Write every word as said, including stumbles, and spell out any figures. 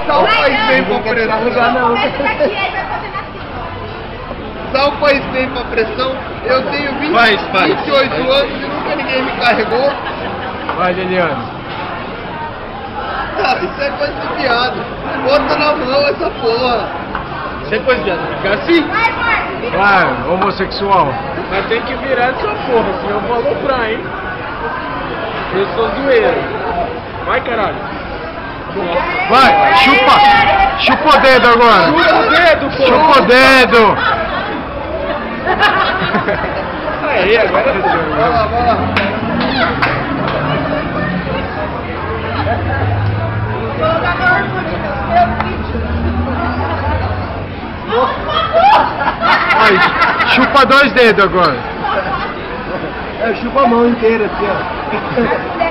Só o país vem pra pressão. Não. Só o país vem pra pressão. Eu tenho vinte, vai, vai, vinte e oito vai. anos e nunca ninguém me carregou. Vai, Liliano. Ah, isso é coisa de piada. Bota na mão essa porra. Isso é coisa de ficar assim? Vai, homossexual. Mas tem que virar essa porra, senão eu vou aloprar, hein? Eu sou zoeiro. Vai, caralho. Vai, chupa. Chupa o dedo agora. Chupa o dedo, porra. Chupa o dedo. Aí, agora Vai lá, vai lá. Aí, chupa dois dedos agora. É, chupa a mão inteira, assim, ó.